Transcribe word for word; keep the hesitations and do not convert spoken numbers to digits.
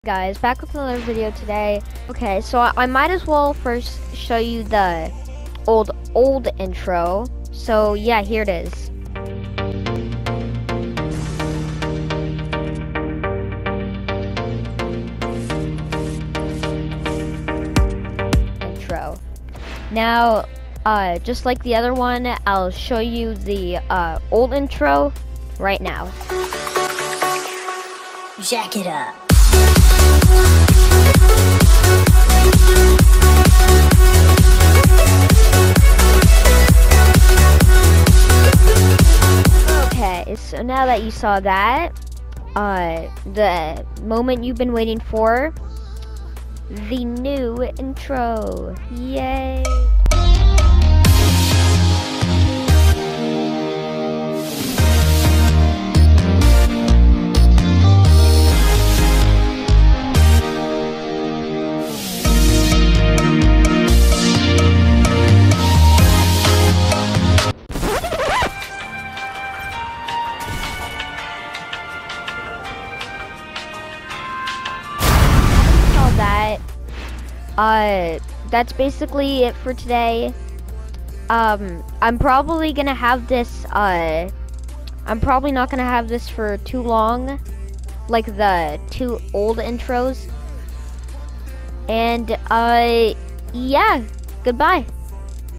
Guys, back with another video today. Okay, so I, I might as well first show you the old old intro. So yeah, here it is. Intro. Now, uh, just like the other one, I'll show you the uh, old intro right now. Jack it up. Okay, so now that you saw that, uh, the moment you've been waiting for, the new intro. Yay! That uh that's basically it for today. um I'm probably gonna have this uh I'm probably not gonna have this for too long, like the two old intros. And uh yeah, goodbye.